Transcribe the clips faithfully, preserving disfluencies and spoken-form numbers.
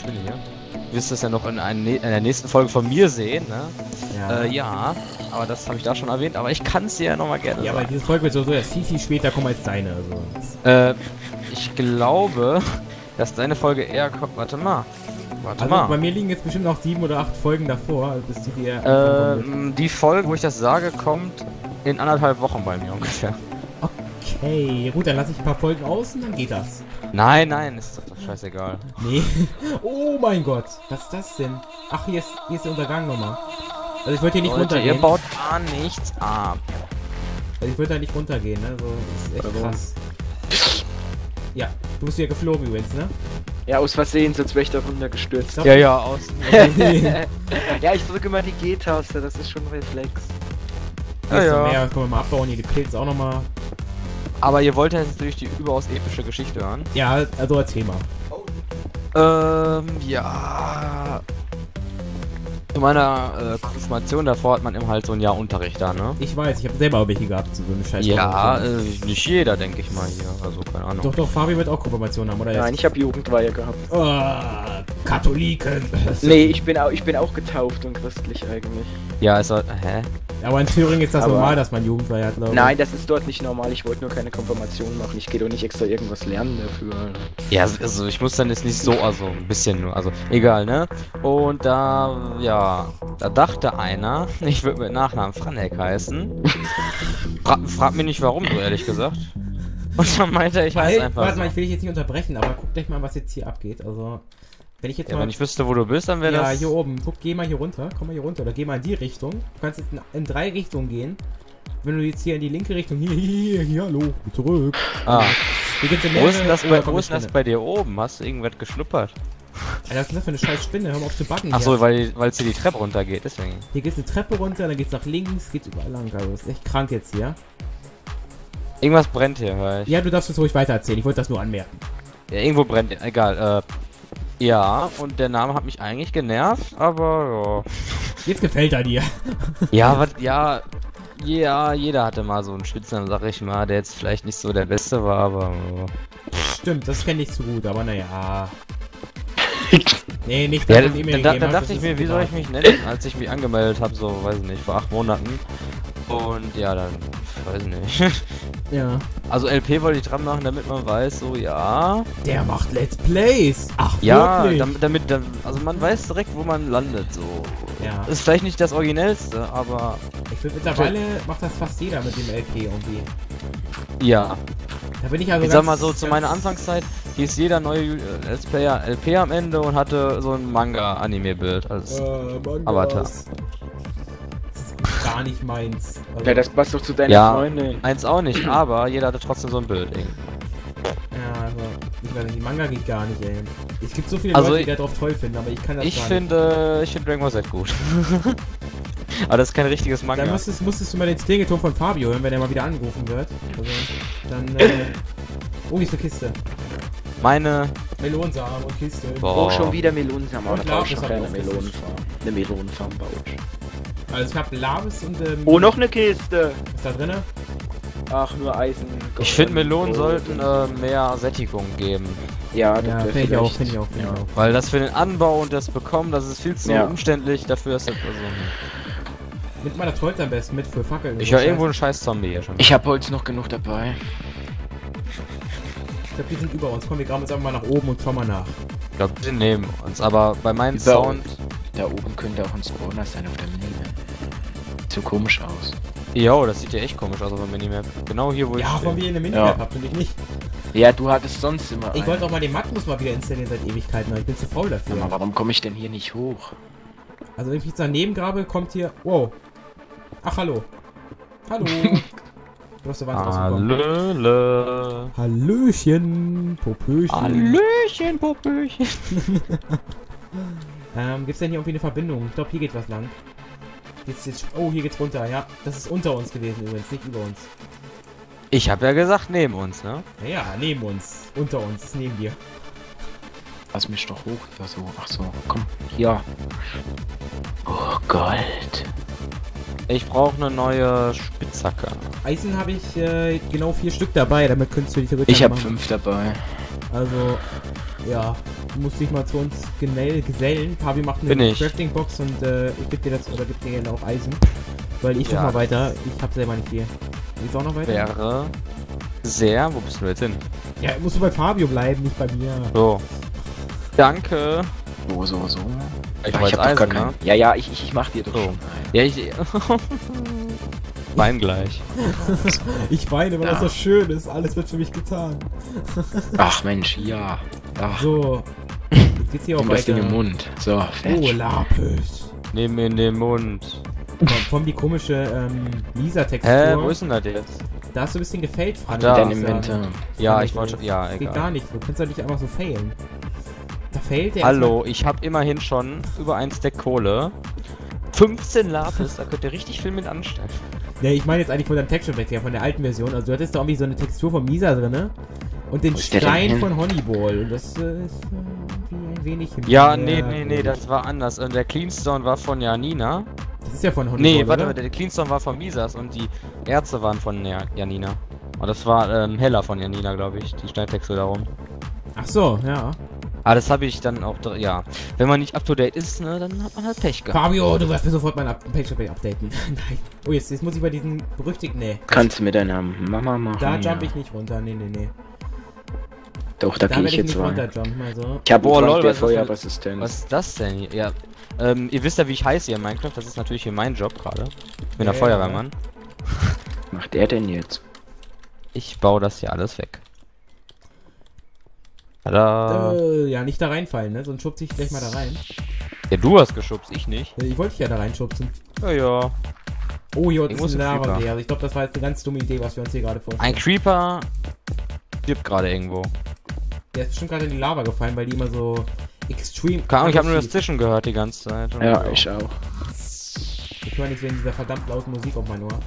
bin hier. Du wirst das ja noch in, ein, in der nächsten Folge von mir sehen, ne? Ja. Äh, ja, aber das habe ich da schon erwähnt, aber ich kann es dir ja nochmal gerne Ja, sagen. aber diese Folge wird sowieso erst viel, viel später kommen als deine. Also. Äh, ich glaube, dass deine Folge eher kommt. Warte mal. Warte Also mal. bei mir liegen jetzt bestimmt noch sieben oder acht Folgen davor, also bis die hier... Ähm, die Folge, wo ich das sage, kommt in anderthalb Wochen bei mir ungefähr. Okay, gut, dann lasse ich ein paar Folgen aus und dann geht das. Nein, nein, ist doch scheißegal. Nee. Oh mein Gott, was ist das denn? Ach, hier ist, hier ist der Untergang nochmal. Also ich wollte hier nicht Leute, runtergehen. ihr baut gar nichts ab. Also ich würde da nicht runtergehen, ne? So, das ist echt Warum? krass. Ja, du bist ja geflogen übrigens, ne? Ja, aus Versehen, sonst wäre ich da runtergestürzt. Stopp. Ja, ja, aus. Ja, ich drücke immer die G-Taste, das ist schon ein Reflex. Ja, Ja, ja. ja. Mehr, können wir mal abbauen, hier die Pilze auch nochmal. Aber ihr wollt ja jetzt natürlich die überaus epische Geschichte hören. Ja, also erzähl mal. Ähm, ja. Zu meiner äh, Konfirmation davor hat man immer halt so ein Jahr Unterricht da, ne? Ich weiß, ich habe selber auch welche gehabt, so eine Scheiße. Ja, äh, nicht jeder, denke ich mal hier. Also, keine Ahnung. Doch, doch, Fabi wird auch Konfirmation haben, oder? Nein, ich habe Jugendweihe gehabt. Oh, Katholiken. Nee, ich bin auch, ich bin auch getauft und christlich eigentlich. Ja, ist halt. Hä? Aber in Thüringen ist das Aber- normal, dass man Jugendweihe hat, glaube ich. Nein, das ist dort nicht normal. Ich wollte nur keine Konfirmation machen. Ich gehe doch nicht extra irgendwas lernen dafür. Ja, also ich muss dann jetzt nicht so, also ein bisschen nur, also egal, ne? Und da, ja, da dachte einer, ich würde mit Nachnamen Franek heißen. Fra frag mich nicht warum, so ehrlich gesagt. Und dann meinte er, ich heiße Halt, einfach warte so. mal, ich will dich jetzt nicht unterbrechen, aber guck dich mal, was jetzt hier abgeht. Also, wenn ich jetzt Ja, mal... wenn ich wüsste, wo du bist, dann wäre ja, das... hier oben. Guck, geh mal hier runter. Komm mal hier runter. Oder geh mal in die Richtung. Du kannst jetzt in, in drei Richtungen gehen. Wenn du jetzt hier in die linke Richtung... Hier, hier, hier, hallo. Geh zurück. Ah, Hier geht's in wo ist denn das, oh, bei, komm, wo eine ist denn das Spinne. bei dir oben? Hast du irgendwas geschnuppert? Alter, was ist denn das für eine scheiß Spinne? Hör mal auf zu backen Ach hier. so, weil es hier die Treppe runtergeht, deswegen. Hier geht's eine Treppe runter, dann geht's nach links, geht's überall lang. Also, das ist echt krank jetzt hier. Irgendwas brennt hier, hör ich. Ja, du darfst es ruhig weiter erzählen. Ich wollte das nur anmerken. Ja, irgendwo brennt, egal, äh... Ja, und der Name hat mich eigentlich genervt, aber Jetzt gefällt er dir. ja. Ja, was, ja, ja, jeder hatte mal so einen Spitznamen, sag ich mal, der jetzt vielleicht nicht so der Beste war, aber... Stimmt, das kenne ich zu gut, aber naja. Nee, nicht Ja, dass dann, du mir dann, gegeben dann hast, dachte das ich mir, ist wie soll ich privat. mich nennen, als ich mich angemeldet habe, so, weiß ich nicht, vor acht Monaten. Und ja, dann, weiß ich nicht. Ja. Also L P wollte ich dran machen, damit man weiß, so, ja... Der macht Let's Plays. Ach, Ja, wirklich? damit, damit, dann- also man weiß direkt, wo man landet, so. Ja. Ist vielleicht nicht das Originellste, aber Ich finde, mittlerweile macht das fast jeder mit dem L P irgendwie. ja. Da bin ich also Ich sag ganz- mal so, zu ganz- meiner Anfangszeit hieß jeder neue äh, Let's Player L P am Ende und hatte so ein Manga-Anime-Bild als... Äh, Mangas. Avatar. Das ist gar nicht meins. Also, Ja, das passt doch zu deiner Ja. Freundin. Eins auch nicht, aber jeder hatte trotzdem so ein Bild. Irgendwie. ja, also, ich weiß nicht, die Manga geht gar nicht, ey. Es gibt so viele Also Leute, die ich- das drauf toll finden, aber ich kann das Ich gar finde, ich finde Dragon Ball Z gut. Aber das ist kein richtiges nicht. Manga. Dann musstest, musstest du mal den Stilgeton von Fabio hören, wenn er mal wieder angerufen wird. Also, dann, äh... Oh, hier ist eine Kiste. Meine... Melonsamen und Kiste. Boah. Oh, schon wieder Melonenfarm, aber Und da brauche ich Lapis schon hab ich keine auch Melonenfarm. Eine Melonenfarm baue ich. Also ich hab Labis und ähm, Oh, noch eine Kiste! was ist da drinne? Ach, nur Eisen. Ich finde, Melonen Gold. sollten äh, mehr Sättigung geben. Ja, das Ja, wär finde ich auch, vielleicht- finde ich auch, finde ja. ich auch. Weil das für den Anbau und das Bekommen, das ist viel zu Ja. umständlich. Dafür ist das also... Mit meiner Trolls am besten mit für Fackeln. Ich höre irgendwo einen scheiß Zombie hier schon. Ich habe Holz noch genug dabei. Ich glaube, die sind über uns. Komm, wir graben uns einfach mal nach oben und schauen mal nach. Ich glaube, die nehmen uns. Aber bei meinem Über Sound... Da oben könnte auch ein Spawner sein auf der Minimap. Sieht so komisch aus. Jo, das sieht ja echt komisch aus auf der Minimap. Genau hier, wo Ja, ich von stehe. mir eine Minimap Ja. habt und ich nicht. Ja, du hattest sonst immer Ich einen. wollte auch mal den Magnus mal wieder installieren seit Ewigkeiten, aber ich bin zu faul dafür. Aber warum komme ich denn hier nicht hoch? Also wenn ich jetzt daneben grabe, kommt hier... Wow. Ach, hallo. Hallo. Du hast so weit rausgekommen. Hallöle. Hallöchen. Popöchen. Hallöchen, Popöchen. Ähm, gibt's denn hier irgendwie eine Verbindung? Ich glaube, hier geht was lang. Jetzt, jetzt, oh, hier geht's runter, ja. Das ist unter uns gewesen übrigens, nicht über uns. Ich habe ja gesagt, neben uns, ne? Naja, neben uns. Unter uns, ist neben dir. Lass mich doch hoch oder so. Ach so, komm. Ja. Oh, Gold. Ich brauche eine neue Spitzhacke. Eisen habe ich äh, genau vier Stück dabei, damit könntest du dich Ich habe fünf dabei. Also, ja. musst dich mal zu uns genell gesellen. Fabi macht Bin eine ich. Crafting-Box und äh, ich geb dir das, oder gib dir gerne auch Eisen. Weil ich Ja. such mal weiter, ich hab selber nicht viel. Geht's auch noch weiter? Wäre sehr. Wo bist du jetzt hin? Ja, musst du bei Fabio bleiben, nicht bei mir. So. Danke. So, so, so. Ich Ja, weiß hab doch Eisen, gar ne? keinen. Ja, ja, ich, ich, ich mach dir doch So. schon. Ja, ich. Wein gleich. Ich weine, weil Ja. das so schön ist. Alles wird für mich getan. Ach Mensch, ja. Ach, So. Jetzt geht's hier auch nimm das Ding weiter. im Mund. So, Oh, fertig. Lapis. Nimm in den Mund. Komm, komm die komische ähm, Lisa-Textur. Hä, wo ist denn das jetzt? Da hast du ein bisschen gefällt, Frank. Da. Dein muss ich sagen. Inventar. Ja, Fand ich wollte schon. Ja, Das geht gar egal. nicht. Du kannst doch nicht einfach so failen. Da failt der Hallo, ich habe immerhin schon über ein Stack Kohle. fünfzehn Lapis, da könnt ihr richtig viel mit anstellen. Ja, ich meine jetzt eigentlich von deinem Texture Pack her, von der alten Version. Also du hattest da irgendwie so eine Textur von Misa drin und den Wo ist der denn Stein hin? von Honeyball. Und das äh, ist äh, irgendwie ein wenig Ja, mehr nee, nee, nee, gut. das war anders. Und der Cleanstone war von Janina. Das ist ja von Honeyball, Nee, warte oder? mal, der Cleanstone war von Misas und die Erze waren von ja Janina. Und das war ähm, heller von Janina, glaube ich, die Steintextur darum. Ach so, ja. Aber das habe ich dann auch, dr- ja. Wenn man nicht up to date ist, ne, dann hat man halt Pech gehabt. Fabio, du wirst mir sofort mein Up- Texture Pack updaten. Nein. Oh, jetzt, jetzt muss ich bei diesen berüchtigten... Nee. Kannst du mit deiner Mama machen. Da ja. jump ich nicht runter. Nee, nee, nee. Doch, da, Da gehe werde ich ich jetzt nicht rein. runterjumpen, also. Ich hab Boah, einen lol, Frank, der was ist das für- Feuerassistenz. Was ist das denn hier? Ja, ähm, ihr wisst ja, wie ich heiße hier in Minecraft. Das ist natürlich hier mein Job gerade. Ich bin Ja, der ja, Feuerwehrmann. Was macht der denn jetzt? Ich baue das hier alles weg. Tada. Äh, ja, nicht da reinfallen, ne? Sonst schubse ich gleich mal da rein. Ja, du hast geschubst, ich nicht. Äh, Ich wollte dich ja da reinschubsen. Ja, ja. Oh, hier Irgendwo ist ist ein ein Creeper. Lava-See. Also ich glaube, das war jetzt eine ganz dumme Idee, was wir uns hier gerade vorstellen. Ein Creeper stirbt gerade irgendwo. Der ist bestimmt gerade in die Lava gefallen, weil die immer so extrem... Keine Ahnung, ich habe nur das aggressiv- Zischen gehört die ganze Zeit. Und Ja, so. ich auch. Ich höre nichts wegen dieser verdammt lauten Musik auf mein Ohr.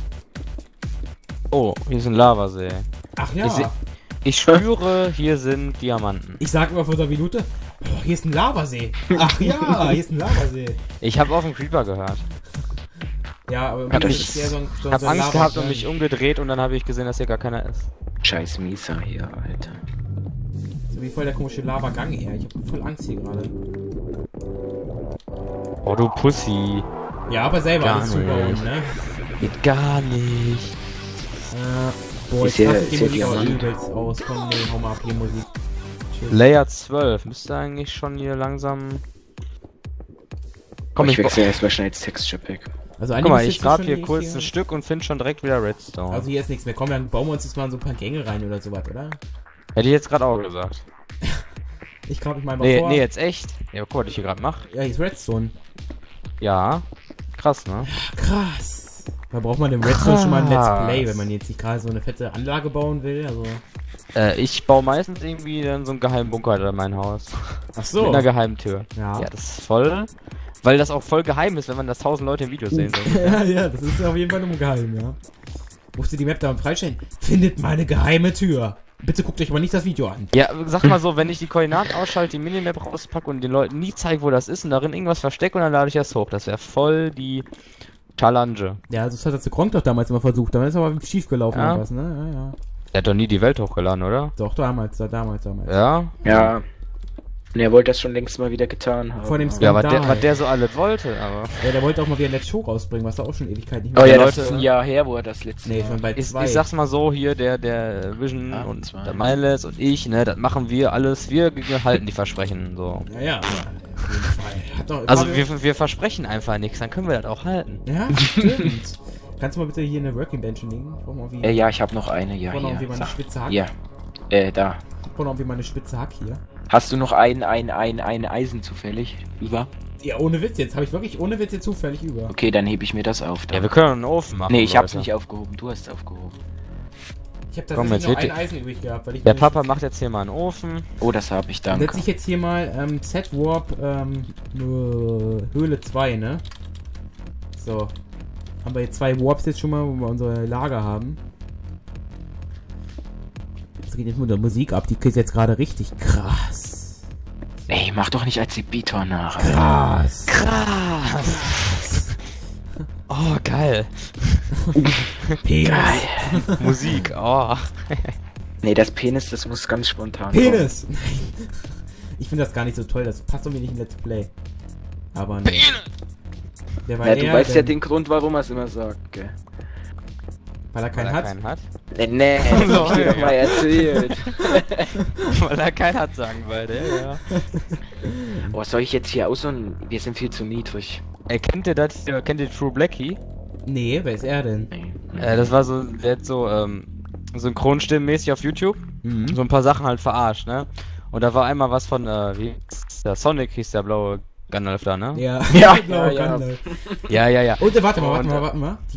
Oh, hier ist ein Lavasee. Ach ja. Ich seh- Ich spüre, hier sind Diamanten. Ich sag immer vor so einer Minute, oh, hier ist ein Lavasee. Ach ja, hier ist ein Lavasee. Ich habe auf den Creeper gehört. Ja, aber Hat das euch- ist eher so ein, so Ich habe so ein Angst Lava- gehabt und mich umgedreht und dann habe ich gesehen, dass hier gar keiner ist. Scheiß Misa hier, Alter. So wie voll der komische Lava-Gang her. Ich hab voll Angst hier gerade. Oh, du Pussy. Ja, aber selber Gar alles zubauen, nicht. ne? Geht gar nicht. Äh, boah, Ist jetzt hier- rastet die ist hier Musik auch Diamant? übelst aus. Komm, nee, hau mal ab hier Musik. Tschüss. Layer zwölf. Müsste eigentlich schon hier langsam... Komm, ich ich, wechsle erstmal schnell ins Texture Pack. Also guck mal, ist ich jetzt grab schon hier nicht kurz ein Stück und finde schon direkt wieder Redstone. Also hier ist nichts mehr. Komm, dann bauen wir uns jetzt mal so ein paar Gänge rein oder sowas, oder? Hätte ich jetzt gerade auch gesagt. Ich grab mich mal, mal Nee, vor. nee, jetzt echt. Ja, guck mal, was ich hier gerade mache. Ja, hier ist Redstone. Ja. Krass, ne? Krass. Da braucht man im Redstone schon mal ein Let's Krass. Play, wenn man jetzt nicht gerade so eine fette Anlage bauen will. Also. Äh, ich baue meistens irgendwie dann so einen geheimen Bunker in mein Haus. Ach so. Mit einer geheimen Tür. Ja. Ja, das ist voll. Weil das auch voll geheim ist, wenn man das tausend Leute im Video sehen soll. ja, ja, das ist ja auf jeden Fall nur geheim, ja. Musst du die Map da freistellen? Findet meine geheime Tür. Bitte guckt euch aber nicht das Video an. Ja, sag mal so, wenn ich die Koordinaten ausschalte, die Minimap rauspacke und den Leuten nie zeige, wo das ist und darin irgendwas verstecke und dann lade ich das hoch. Das wäre voll die Challenge. Ja, das hat der Gronk doch damals immer versucht. Dann ist aber schief gelaufen Ja. oder was, ne? Ja, ja. Der hat doch nie die Welt hochgeladen, oder? Doch, damals, da- damals, damals. Ja? Ja. Und er wollte das schon längst mal wieder getan haben. Vor dem Ja, was der, Skandal. was der so alles wollte, aber... Ja, der wollte auch mal wieder Let's Show rausbringen, was da auch schon Ewigkeit nicht Oh mehr ja, Ja, das Leute- ist ein Jahr her, wo er das letzte Nee, Mal... schon bei Ich, zwei. ich sag's mal so, hier, der, der Vision Ah, und zwei. der Miles und ich, ne, das machen wir alles, wir, wir halten die Versprechen, so. Ja, ja, auf jeden Fall. Hat doch, Also Fabio- wir, wir versprechen einfach nichts, dann können wir das auch halten. Ja, stimmt. Kannst du mal bitte hier eine Working Bench legen? Brauchen wir irgendwie, Äh, ja, ich habe noch eine, ja, brauchen wir irgendwie hier. mal eine Sag. spitze Hack? Ja. Äh, da. Brauchen wir irgendwie mal eine spitze Hack hier? Hast du noch ein, ein, ein, ein Eisen zufällig über? Ja, ohne Witz jetzt. Habe ich wirklich ohne Witz jetzt zufällig über. Okay, dann hebe ich mir das auf. Ja, Dann. wir können einen Ofen machen, nee, ich hab's Leute. nicht aufgehoben, du hast es aufgehoben. Ich habe Komm, tatsächlich jetzt noch wird ein die- Eisen übrig gehabt, weil ich Der mir- Papa macht jetzt hier mal einen Ofen. Oh, das habe ich, Dann danke. setze ich jetzt hier mal ähm, Z-Warp ähm, nur Höhle zwei, ne? So. Haben wir jetzt zwei Warps jetzt schon mal, wo wir unsere Lager haben. Das geht jetzt mit der Musik ab, die geht jetzt gerade richtig krass. Ey, mach doch nicht als die Beator nach. Krass. Krass! Oh, geil. Penis. Geil. Musik, oh. Nee, das Penis, das muss ganz spontan Penis! Nein. Ich finde das gar nicht so toll, das passt irgendwie nicht in Let's Play. Aber ne. Der war Ja, du eher, weißt ja denn- den Grund, warum er es immer sagt, gell? Weil er Weil keinen er hat. keinen hat. Nee, nee, So, hab ich dir ja. doch mal erzählt. Weil er keinen hat, sagen beide, ja. Oh, soll ich jetzt hier auch so ein... Wir sind viel zu niedrig. Ey, kennt ihr das? hier- Kennt ihr True Blackie? Nee, wer ist er denn? Nee. Äh, das war so, der hat so, ähm, synchronstimmenmäßig auf YouTube. Mhm. So ein paar Sachen halt verarscht, ne? Und da war einmal was von, äh, wie hieß der Sonic hieß der blaue Gandalf da, ne? Ja, Ja, genau, ja, ja. Gandalf. Ja, ja, ja. Und äh, warte mal, warte Und, mal, äh, warte mal.